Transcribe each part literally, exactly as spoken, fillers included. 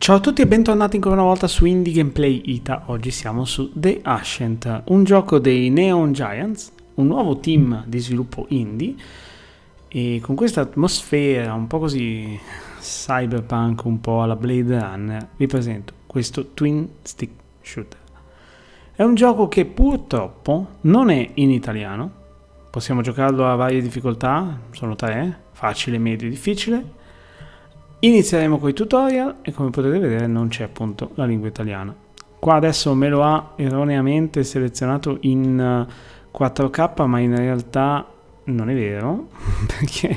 Ciao a tutti e bentornati ancora una volta su Indie Gameplay Ita. Oggi siamo su The Ascent, un gioco dei Neon Giants, un nuovo team di sviluppo indie, e con questa atmosfera un po' così cyberpunk, un po' alla Blade Runner, vi presento questo Twin Stick Shooter. È un gioco che purtroppo non è in italiano, possiamo giocarlo a varie difficoltà, sono tre, facile, medio e difficile. Inizieremo con i tutorial e come potete vedere non c'è appunto la lingua italiana. Qua adesso me lo ha erroneamente selezionato in quattro K, ma in realtà non è vero, perché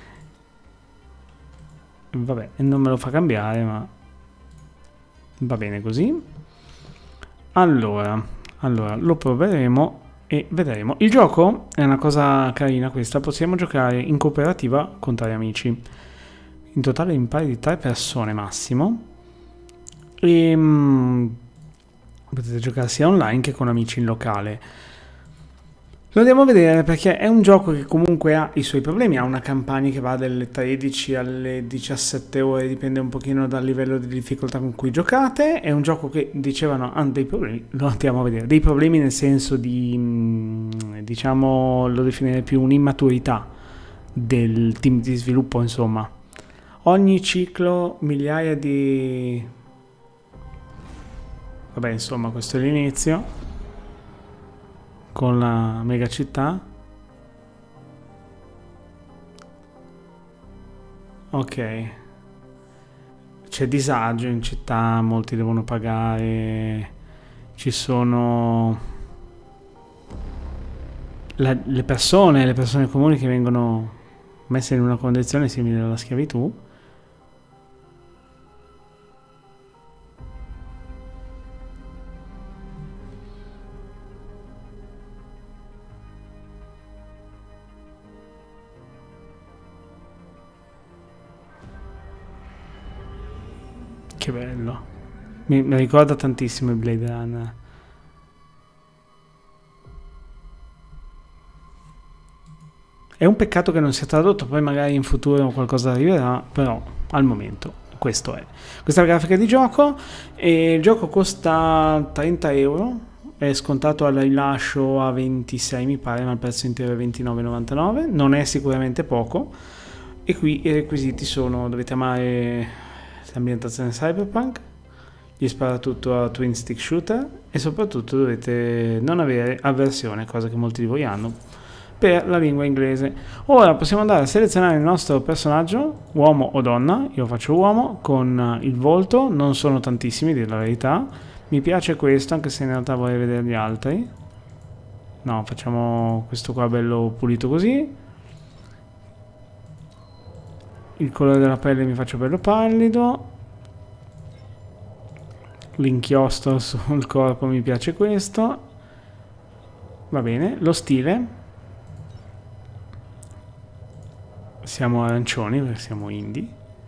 vabbè, non me lo fa cambiare, ma va bene così. Allora, allora lo proveremo e vedremo. Il gioco è una cosa carina questa, possiamo giocare in cooperativa con tre amici. In totale in pari di tre persone massimo, e um, potete giocare sia online che con amici in locale. Lo andiamo a vedere perché è un gioco che comunque ha i suoi problemi, ha una campagna che va dalle tredici alle diciassette ore, dipende un pochino dal livello di difficoltà con cui giocate. È un gioco che dicevano ha dei problemi, lo andiamo a vedere, dei problemi nel senso di, diciamo, lo definire più un'immaturità del team di sviluppo, insomma. Ogni ciclo migliaia di... Vabbè, insomma, questo è l'inizio con la mega città. Ok. C'è disagio in città, molti devono pagare. Ci sono la, le persone, le persone comuni che vengono messe in una condizione simile alla schiavitù. Che bello, mi, mi ricorda tantissimo il Blade Runner. È un peccato che non sia tradotto, poi magari in futuro qualcosa arriverà, però al momento questo è. Questa è la grafica di gioco, e il gioco costa trenta euro, è scontato al rilascio a ventisei mi pare, ma il prezzo intero è ventinove e novantanove, non è sicuramente poco. E qui i requisiti sono: dovete amare l'ambientazione cyberpunk, gli spara tutto a twin stick shooter, e soprattutto dovete non avere avversione, cosa che molti di voi hanno, per la lingua inglese. Ora possiamo andare a selezionare il nostro personaggio, uomo o donna. Io faccio uomo con il volto, non sono tantissimi, dir la verità. Mi piace questo, anche se in realtà vorrei vedere gli altri. No, facciamo questo qua bello pulito così. Il colore della pelle mi faccio bello pallido. L'inchiostro sul corpo mi piace questo. Va bene. Lo stile. Siamo arancioni perché siamo indie.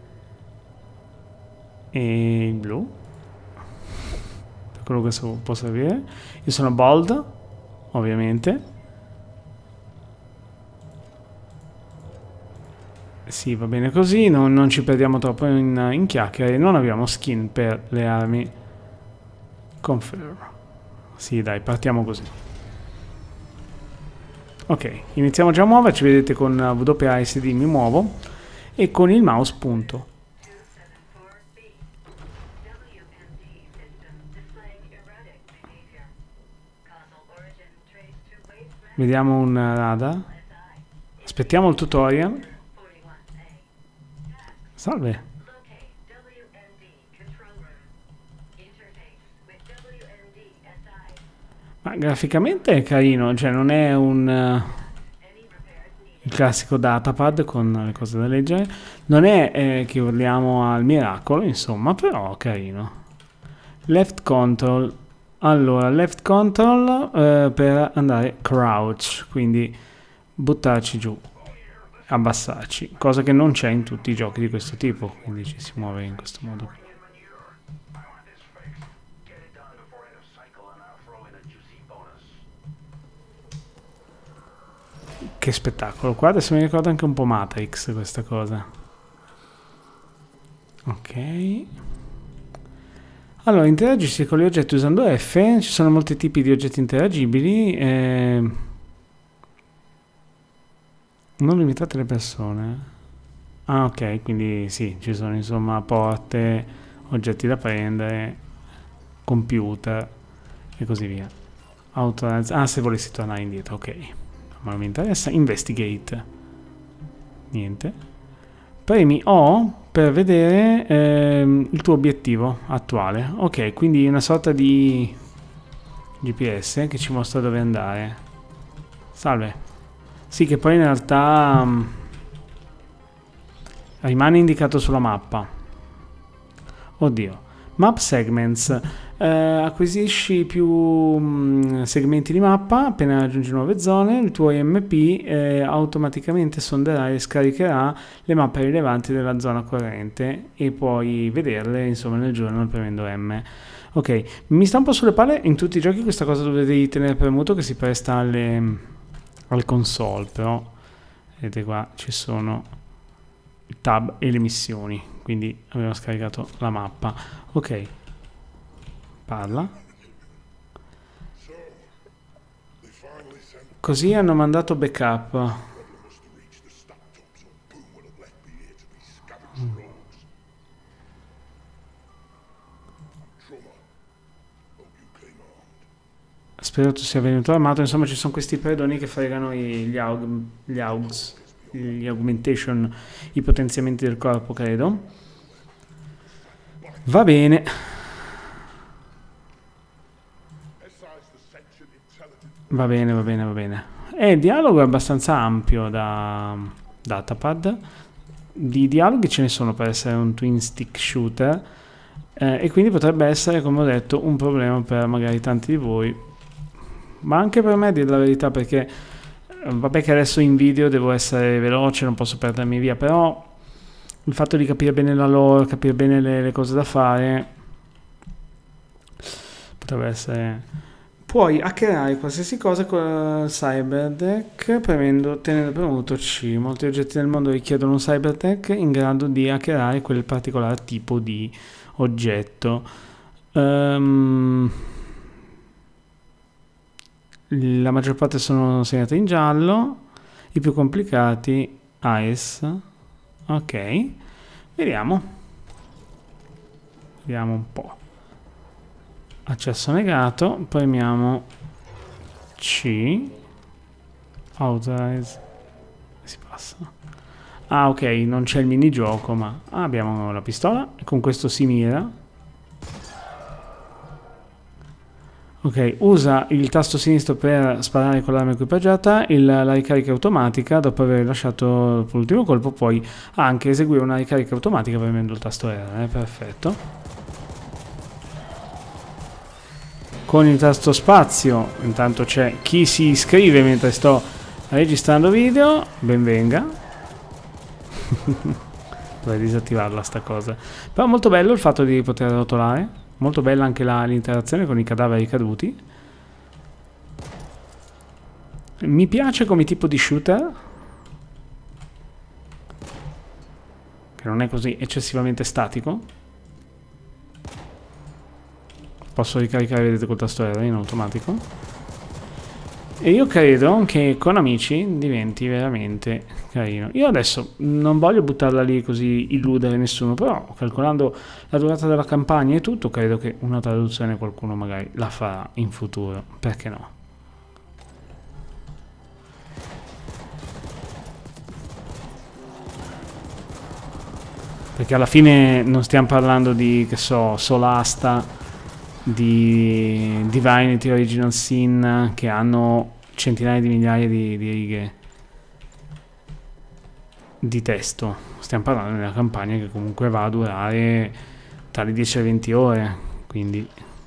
E il blu. Per quello che so, può servire. Io sono bold, ovviamente. Sì, va bene così, non, non ci perdiamo troppo in, in chiacchiere. Non abbiamo skin per le armi. Confirm. Sì, dai, partiamo così. Ok, iniziamo già a muoverci, vedete con W A S D mi muovo, e con il mouse punto. Vediamo un radar. Aspettiamo il tutorial. Salve. Ma graficamente è carino, cioè non è un uh, il classico datapad con le cose da leggere, non è eh, che urliamo al miracolo, insomma, però carino. Left control. Allora, left control eh, per andare crouch, quindi buttarci giù, abbassarci, cosa che non c'è in tutti i giochi di questo tipo, quindi ci si muove in questo modo qui. Che spettacolo, qua adesso mi ricorda anche un po' Matrix questa cosa. Ok. Allora, interagisci con gli oggetti usando F, ci sono molti tipi di oggetti interagibili, eh, non limitate le persone. Ah, ok, quindi sì, ci sono insomma porte, oggetti da prendere, computer e così via. Autorize, ah, se volessi tornare indietro, ok, ma non mi interessa. Investigate, niente. Premi O per vedere ehm, il tuo obiettivo attuale. Ok, quindi una sorta di G P S che ci mostra dove andare. Salve. Sì, che poi in realtà um, rimane indicato sulla mappa. Oddio. Map segments. Eh, acquisisci più mh, segmenti di mappa appena raggiungi nuove zone. Il tuo I M P eh, automaticamente sonderà e scaricherà le mappe rilevanti della zona corrente e puoi vederle insomma nel giorno premendo M. Ok, mi sta un po' sulle palle. In tutti i giochi questa cosa dovevi tenere premuto, che si presta alle, al console, però vedete qua ci sono i tab e le missioni, quindi abbiamo scaricato la mappa. Ok, parla. Così hanno mandato backup. Mm. Spero tu sia venuto armato. Insomma, ci sono questi predoni che fregano gli aug, gli augs, gli augmentation, i potenziamenti del corpo, credo. Va bene. Va bene, va bene, va bene. E il dialogo è abbastanza ampio da datapad. Di dialoghi ce ne sono per essere un twin stick shooter. Eh, e quindi potrebbe essere, come ho detto, un problema per magari tanti di voi. Ma anche per me, a dire la verità, perché vabbè che adesso in video devo essere veloce, non posso perdermi via, però il fatto di capire bene la lore, capire bene le, le cose da fare, potrebbe essere... Puoi hackerare qualsiasi cosa con il cyberdeck premendo, tenendo premuto C. Molti oggetti nel mondo richiedono un cyberdeck in grado di hackerare quel particolare tipo di oggetto. Um, La maggior parte sono segnate in giallo, i più complicati ice. Ok, vediamo. Vediamo un po'. Accesso negato, premiamo C. Authorize. Si passa. Ah, ok, non c'è il minigioco, ma ah, abbiamo la pistola e con questo si mira. Ok, usa il tasto sinistro per sparare con l'arma equipaggiata, il, la ricarica automatica, dopo aver lasciato l'ultimo colpo puoi anche eseguire una ricarica automatica premendo il tasto R, eh? Perfetto. Con il tasto spazio, intanto c'è chi si iscrive mentre sto registrando video, benvenga. Dovrei disattivarla sta cosa. Però molto bello il fatto di poter rotolare. Molto bella anche l'interazione con i cadaveri caduti. Mi piace come tipo di shooter, che non è così eccessivamente statico. Posso ricaricare, vedete, col tasto R in automatico. E io credo che con amici diventi veramente carino. Io adesso non voglio buttarla lì così illudere nessuno, però calcolando la durata della campagna e tutto, credo che una traduzione qualcuno magari la farà in futuro. Perché no? Perché alla fine non stiamo parlando di, che so, Solasta, di Divinity Original Sin, che hanno centinaia di migliaia di, di righe di testo. Stiamo parlando di una campagna che comunque va a durare tra le dieci e le venti ore, quindi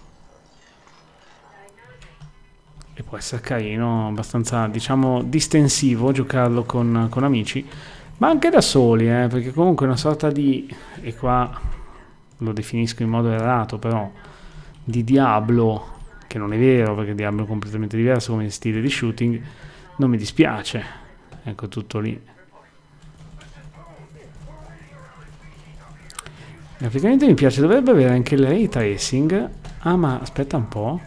e può essere carino, abbastanza, diciamo, distensivo giocarlo con, con amici, ma anche da soli, eh, perché comunque è una sorta di, e qua lo definisco in modo errato, però di Diablo, che non è vero perché Diablo è completamente diverso come stile di shooting. Non mi dispiace, ecco, tutto lì. Graficamente mi piace, dovrebbe avere anche il ray tracing. Ah, ma aspetta un po'.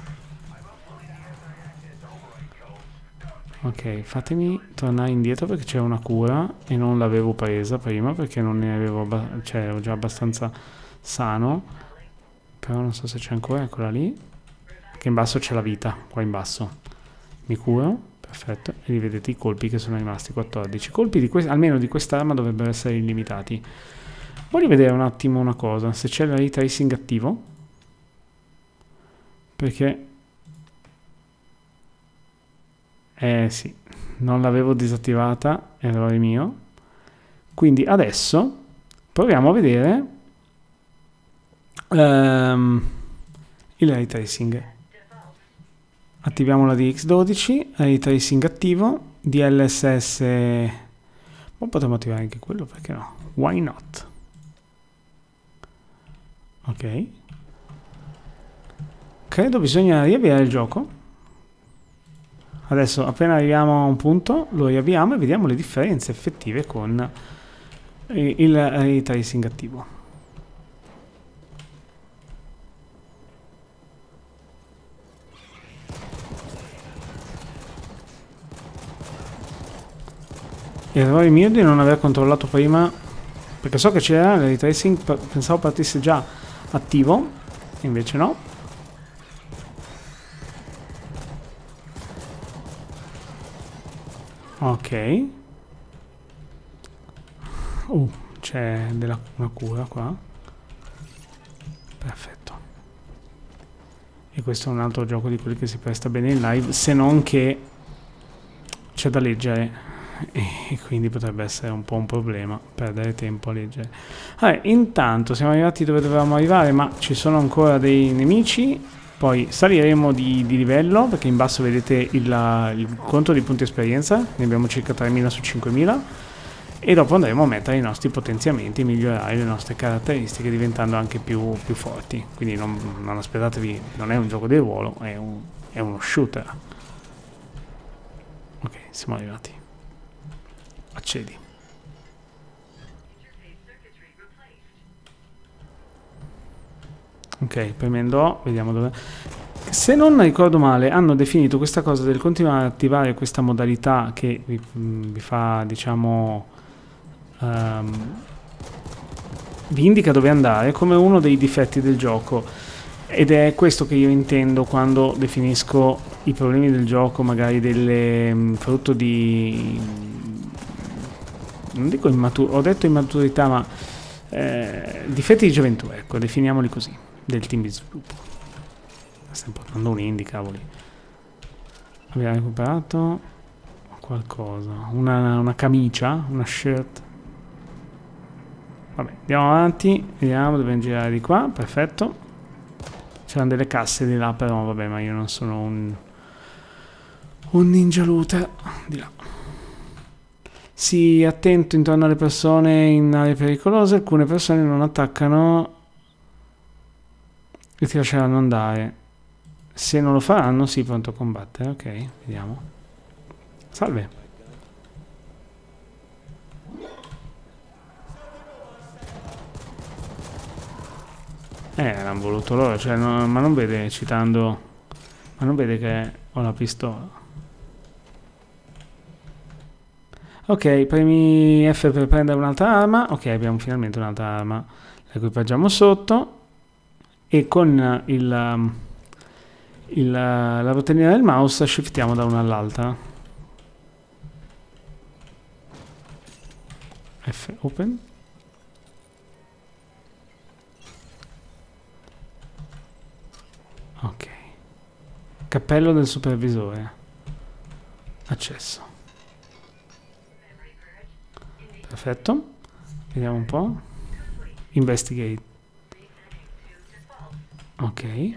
Ok, fatemi tornare indietro perché c'è una cura e non l'avevo presa prima perché non ne avevo, cioè ero già abbastanza sano. Però non so se c'è ancora, eccola lì. Che in basso c'è la vita, qua in basso. Mi curo, perfetto. E li vedete i colpi che sono rimasti, quattordici. Colpi di almeno di quest'arma dovrebbero essere illimitati. Voglio vedere un attimo una cosa, se c'è il ray tracing attivo. Perché... Eh sì, non l'avevo disattivata, errore mio. Quindi adesso proviamo a vedere um, il ray tracing. Attiviamo la D X dodici, ray tracing attivo, D L S S... Ma potremmo attivare anche quello, perché no? Why not? Ok. Credo bisogna riavviare il gioco. Adesso appena arriviamo a un punto lo riavviamo e vediamo le differenze effettive con il ray tracing attivo. Errore mio di non aver controllato prima, perché so che c'era il ray tracing, pensavo partisse già attivo, invece no. Ok. Uh, c'è della, una cura qua. Perfetto. E questo è un altro gioco di quelli che si presta bene in live, se non che c'è da leggere e quindi potrebbe essere un po' un problema perdere tempo a leggere. Vabbè, intanto siamo arrivati dove dovevamo arrivare, ma ci sono ancora dei nemici. Poi saliremo di, di livello, perché in basso vedete il, il conto di punti esperienza, ne abbiamo circa tremila su cinquemila, e dopo andremo a mettere i nostri potenziamenti e migliorare le nostre caratteristiche diventando anche più, più forti. Quindi non, non aspettatevi, non è un gioco di ruolo, è, un, è uno shooter. Ok, siamo arrivati. Accedi. Ok, premendo O, vediamo dove... Se non ricordo male, hanno definito questa cosa del continuare ad attivare questa modalità che vi, vi fa, diciamo, um, vi indica dove andare come uno dei difetti del gioco. Ed è questo che io intendo quando definisco i problemi del gioco, magari delle um, frutto di... non dico immaturità, ho detto immaturità, ma eh, difetti di gioventù, ecco, definiamoli così, del team di sviluppo. Stiamo portando un indie, cavoli. Abbiamo recuperato qualcosa, una, una camicia, una shirt. Vabbè, andiamo avanti, vediamo, dobbiamo girare di qua, perfetto. C'erano delle casse di là, però vabbè, ma io non sono un, un ninja looter. Di là. Sii attento intorno alle persone in aree pericolose, alcune persone non attaccano e ti lasceranno andare. Se non lo faranno, sii pronto a combattere. Ok, vediamo. Salve. Eh, hanno voluto loro, cioè, no, ma non vede, citando, ma non vede che ho la pistola. Ok, premi F per prendere un'altra arma. Ok, abbiamo finalmente un'altra arma. La equipaggiamo sotto. E con il, il, la rotellina del mouse shiftiamo da una all'altra. F open. Ok. Cappello del supervisore. Accesso. Perfetto. Vediamo un po'. Investigate. Ok.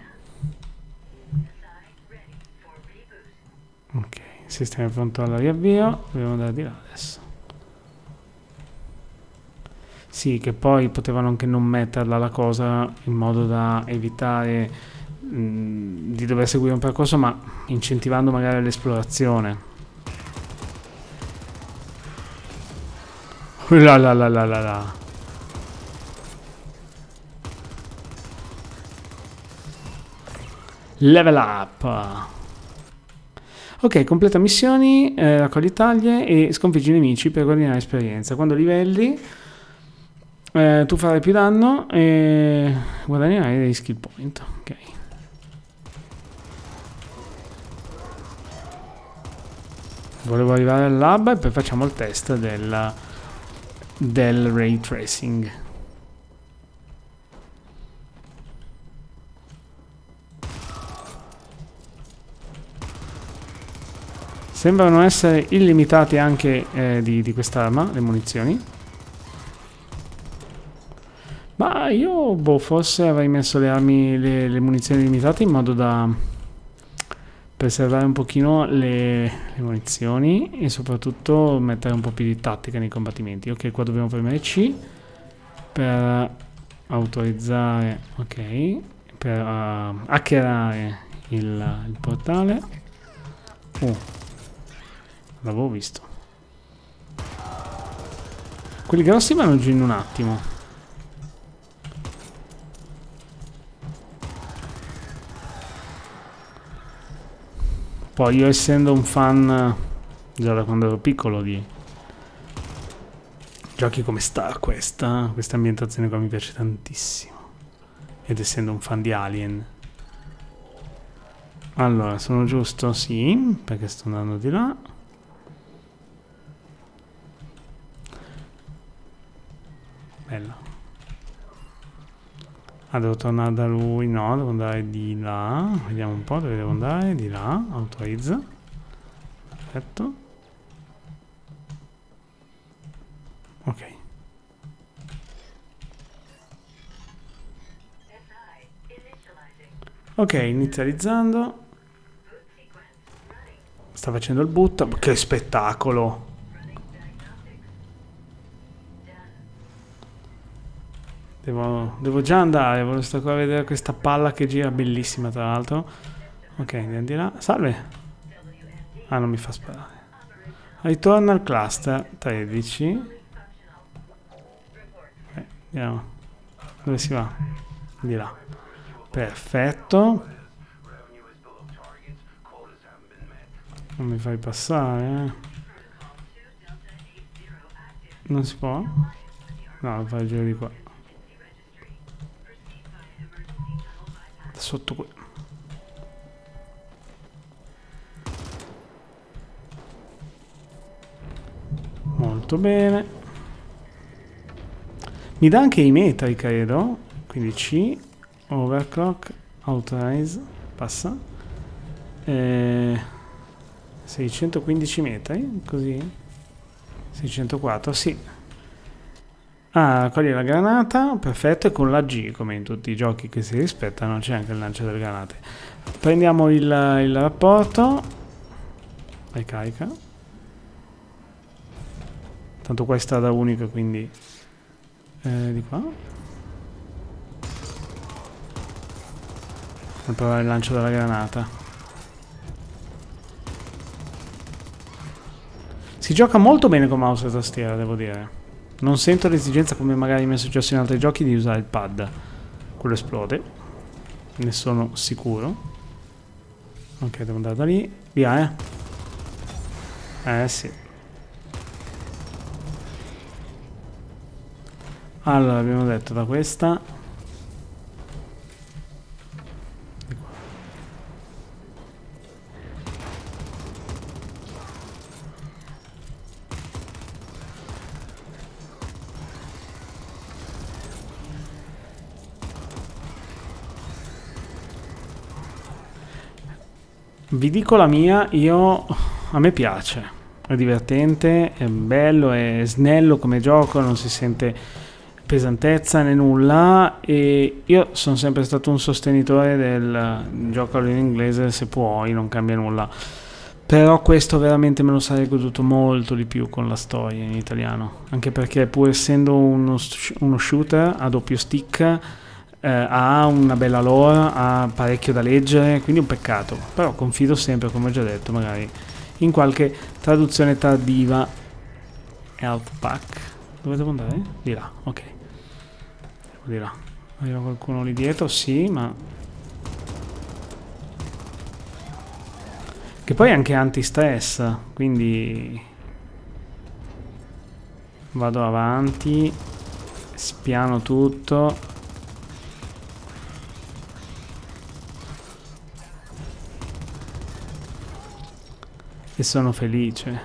Ok. Sistema pronto alla riavvio. Dobbiamo andare di là adesso. Sì, che poi potevano anche non metterla la cosa in modo da evitare mh, di dover seguire un percorso, ma incentivando magari l'esplorazione. La la la la la la. Level up. Ok, completa missioni, eh, raccogli taglie e sconfiggi i nemici per guadagnare esperienza. Quando livelli eh, tu farai più danno e guadagnerai dei skill point. Ok. Volevo arrivare al lab e poi facciamo il test del, del ray tracing. Sembrano essere illimitati anche eh, di, di quest'arma, le munizioni. Ma io, boh, forse avrei messo le armi, le, le munizioni limitate in modo da preservare un pochino le, le munizioni e soprattutto mettere un po' più di tattica nei combattimenti. Ok, qua dobbiamo premere C per autorizzare, ok, per uh, hackerare il, il portale. Oh. L'avevo visto. Quelli grossi vanno giù in un attimo. Poi io, essendo un fan già da quando ero piccolo di giochi come Star Quest, questa ambientazione qua mi piace tantissimo. Ed essendo un fan di Alien. Allora, sono giusto? Sì, perché sto andando di là. Bella. Ah, devo tornare da lui? No, devo andare di là. Vediamo un po' dove devo andare. Di là, autorizza. Perfetto. Ok. Ok, inizializzando. Sta facendo il boot. Che spettacolo! Devo, devo già andare, voglio stare qua a vedere questa palla che gira, bellissima tra l'altro. Ok, andiamo di là. Salve! Ah, non mi fa sparare. Ritorna al cluster tredici. Eh, andiamo. Dove si va? Di là. Perfetto. Non mi fai passare, eh. Non si può? No, lo fai il giro di qua. Sotto qui. Molto bene. Mi dà anche i metri, credo. Quindi C, overclock, authorize, passa. Eh, seicentoquindici metri, così. seicentoquattro, sì. Ah, coglie la granata, perfetto, e con la G, come in tutti i giochi che si rispettano, c'è anche il lancio delle granate. Prendiamo il, il rapporto. Vai, carica. Tanto qua è strada unica, quindi eh, di qua. Per provare il lancio della granata. Si gioca molto bene con mouse e tastiera, devo dire. Non sento l'esigenza, come magari mi è successo in altri giochi, di usare il pad. Quello esplode. Ne sono sicuro. Ok, devo andare da lì. Via, eh. Eh, sì. Allora, abbiamo detto da questa. Di qua. Vi dico la mia, io a me piace, è divertente, è bello, è snello come gioco, non si sente pesantezza né nulla, e io sono sempre stato un sostenitore del giocalo in inglese se puoi, non cambia nulla, però questo veramente me lo sarei goduto molto di più con la storia in italiano, anche perché pur essendo uno, uno shooter a doppio stick, Eh, ha una bella lore, ha parecchio da leggere, quindi un peccato, però confido sempre, come ho già detto, magari in qualche traduzione tardiva. Health pack, dove devo andare? Di là, ok, devo di là. Arriva qualcuno lì dietro? Sì, ma che poi è anche anti-stress, quindi vado avanti, spiano tutto. E sono felice.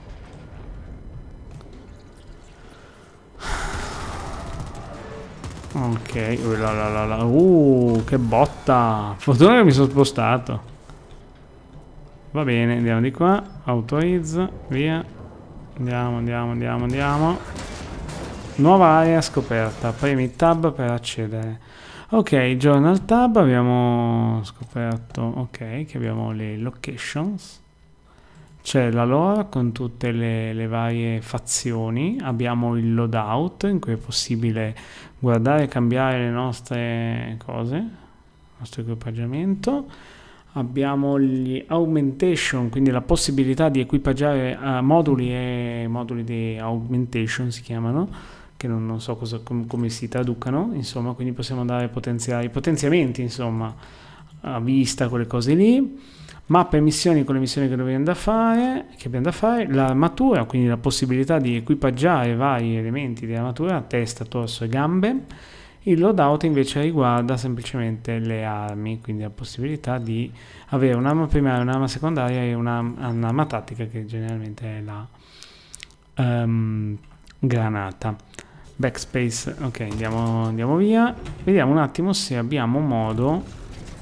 Ok, uh, la la la la. Uh, che botta! Fortuna che mi sono spostato. Va bene, andiamo di qua. Autorizza, via. Andiamo, andiamo, andiamo, andiamo. Nuova area scoperta. Premi tab per accedere. Ok, journal tab. Abbiamo scoperto, ok, che abbiamo le locations. C'è la lore con tutte le, le varie fazioni. Abbiamo il loadout in cui è possibile guardare e cambiare le nostre cose, il nostro equipaggiamento. Abbiamo gli augmentation, quindi la possibilità di equipaggiare uh, moduli e moduli di augmentation si chiamano, che non, non so cosa, com, come si traducano, insomma, quindi possiamo andare a potenziare i potenziamenti, insomma, a vista, quelle cose lì. Mappe e missioni con le missioni che dobbiamo da fare, che abbiamo da fare, l'armatura, quindi la possibilità di equipaggiare vari elementi di armatura, testa, torso e gambe. Il loadout invece riguarda semplicemente le armi, quindi la possibilità di avere un'arma primaria, un'arma secondaria e un'arma tattica, che generalmente è la um, granata. Backspace, ok, andiamo, andiamo via. Vediamo un attimo se abbiamo modo.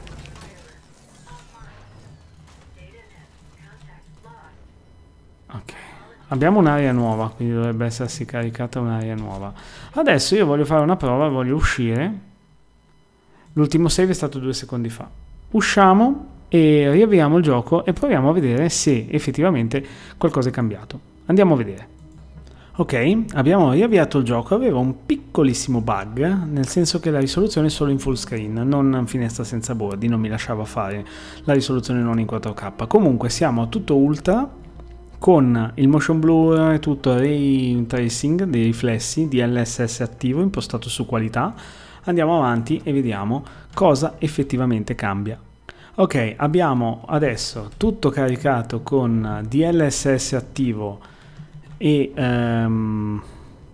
Ok, abbiamo un'area nuova, quindi dovrebbe essersi caricata un'area nuova. Adesso io voglio fare una prova, voglio uscire. L'ultimo save è stato due secondi fa. Usciamo e riavviamo il gioco e proviamo a vedere se effettivamente qualcosa è cambiato. Andiamo a vedere. Ok, abbiamo riavviato il gioco, aveva un piccolissimo bug, nel senso che la risoluzione è solo in full screen, non finestra senza bordi, non mi lasciava fare la risoluzione non in quattro K. Comunque siamo a tutto ultra, con il motion blur e tutto, ray tracing dei riflessi, D L S S attivo impostato su qualità. Andiamo avanti e vediamo cosa effettivamente cambia. Ok, abbiamo adesso tutto caricato con D L S S attivo e um,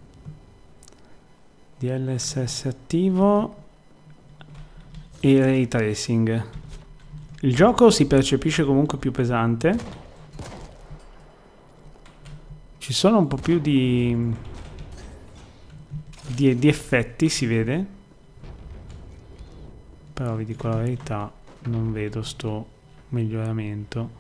D L S S attivo e ray tracing. Il gioco si percepisce comunque più pesante. Ci sono un po' più di, di, di effetti, si vede, però vi dico la verità, non vedo sto miglioramento.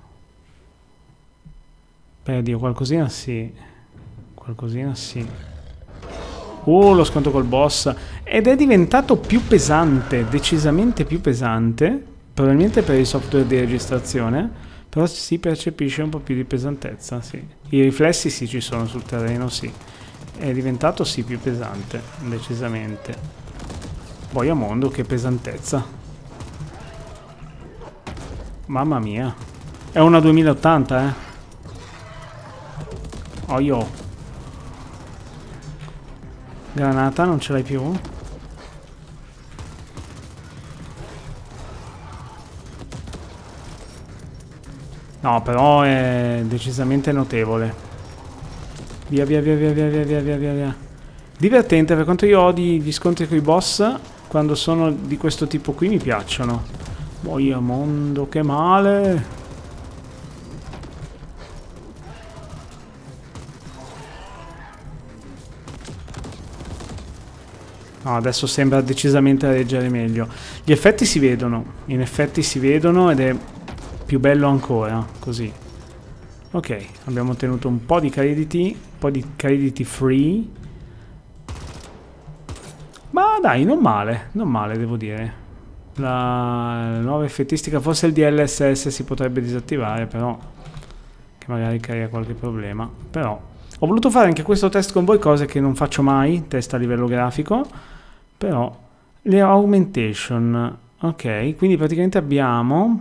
Per Dio, qualcosina sì, qualcosina sì. Oh, lo sconto col boss, ed è diventato più pesante, decisamente più pesante, probabilmente per il software di registrazione. Però si percepisce un po' più di pesantezza, sì. I riflessi sì, ci sono sul terreno, sì. È diventato sì più pesante, decisamente. Boia mondo, che pesantezza. Mamma mia. È una duemila ottanta, eh. Oh io. Granata, non ce l'hai più? No, però è decisamente notevole. Via, via, via, via, via, via, via, via, via, via. Divertente, per quanto io odi gli scontri con i boss, quando sono di questo tipo qui mi piacciono. Boia mondo, che male! No, adesso sembra decisamente reggere meglio. Gli effetti si vedono, in effetti si vedono ed è più bello ancora, così. Ok, abbiamo ottenuto un po' di crediti, un po' di crediti free. Ma dai, non male, non male devo dire. La, la nuova effettistica, forse il D L S S si potrebbe disattivare, però che magari crea qualche problema. Però ho voluto fare anche questo test con voi, cose che non faccio mai, test a livello grafico. Però le augmentation, ok, quindi praticamente abbiamo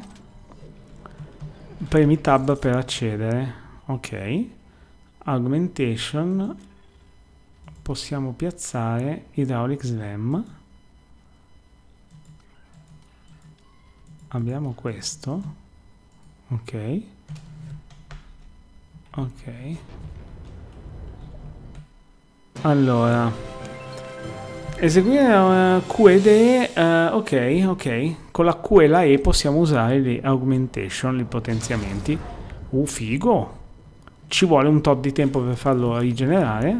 premi tab per accedere, ok, augmentation, possiamo piazzare hydraulic slam, abbiamo questo, Ok. Ok. Allora, eseguire uh, Q ed E, uh, ok, ok, con la Q e la E possiamo usare le augmentation, i potenziamenti. Uh, figo! Ci vuole un tot di tempo per farlo rigenerare.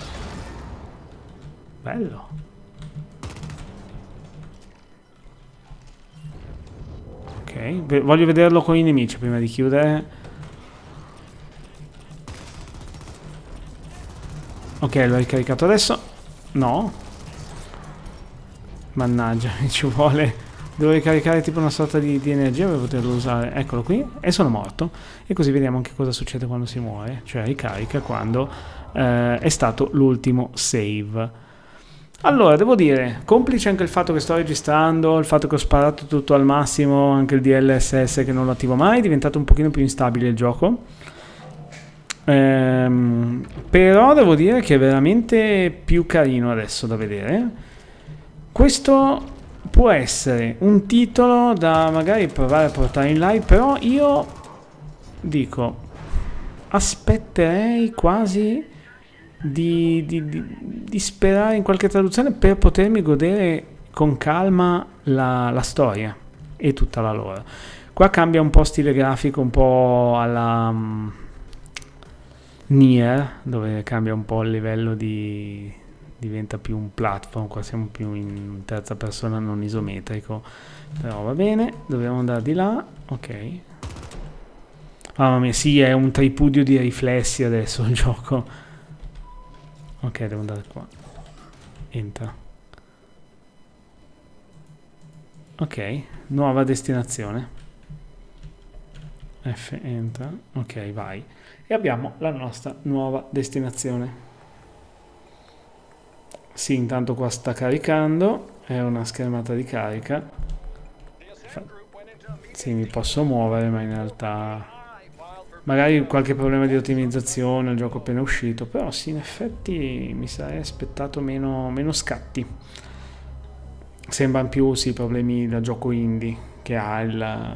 Bello. Ok, voglio vederlo con i nemici prima di chiudere. Ok, l'ho ricaricato adesso. No. Mannaggia, mi ci vuole. Devo ricaricare tipo una sorta di, di energia per poterlo usare. Eccolo qui. E sono morto. E così vediamo anche cosa succede quando si muore. Cioè ricarica quando eh, è stato l'ultimo save. Allora, devo dire, complice anche il fatto che sto registrando, il fatto che ho sparato tutto al massimo, anche il D L S S che non lo attivo mai, è diventato un pochino più instabile il gioco. Ehm, però devo dire che è veramente più carino adesso da vedere. Questo può essere un titolo da magari provare a portare in live, però io dico aspetterei quasi di, di, di, di sperare in qualche traduzione per potermi godere con calma la, la storia e tutta la lore. Qua cambia un po' stile grafico, un po' alla um, Nier, dove cambia un po' il livello di... diventa più un platform, qua siamo più in terza persona non isometrico, però va bene, dobbiamo andare di là, ok. Mamma mia, sì, è un tripudio di riflessi adesso il gioco. Ok, devo andare qua. Entra. Ok, nuova destinazione. F, entra. Ok, vai. E abbiamo la nostra nuova destinazione. Sì, intanto qua sta caricando, è una schermata di carica. Sì, mi posso muovere, ma in realtà magari qualche problema di ottimizzazione, il gioco è appena uscito, però sì, in effetti mi sarei aspettato meno, meno scatti. Sembrano più sì, problemi da gioco indie, che ha il,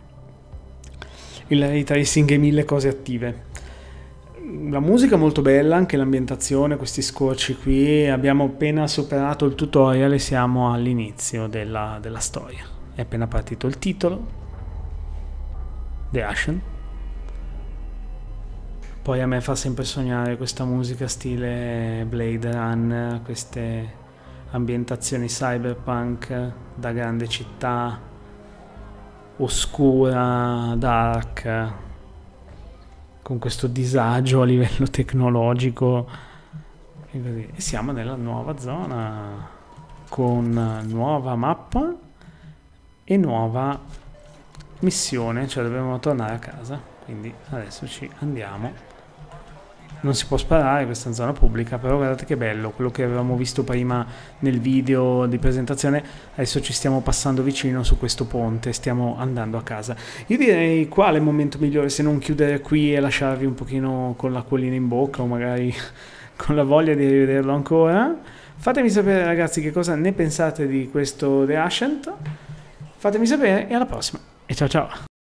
il ray tracing e mille cose attive. La musica è molto bella, anche l'ambientazione, questi scorci qui. Abbiamo appena superato il tutorial e siamo all'inizio della, della storia. È appena partito il titolo, The Ashen. Poi a me fa sempre sognare questa musica stile Blade Runner, queste ambientazioni cyberpunk da grande città, oscura, dark, con questo disagio a livello tecnologico. E così. E siamo nella nuova zona con nuova mappa e nuova missione, cioè dobbiamo tornare a casa, quindi adesso ci andiamo. Non si può sparare, questa è una zona pubblica, però guardate che bello, quello che avevamo visto prima nel video di presentazione, adesso ci stiamo passando vicino su questo ponte, stiamo andando a casa. Io direi quale momento migliore se non chiudere qui e lasciarvi un pochino con l'acquolina in bocca o magari con la voglia di rivederlo ancora. Fatemi sapere ragazzi che cosa ne pensate di questo The Ascent, fatemi sapere e alla prossima e ciao ciao!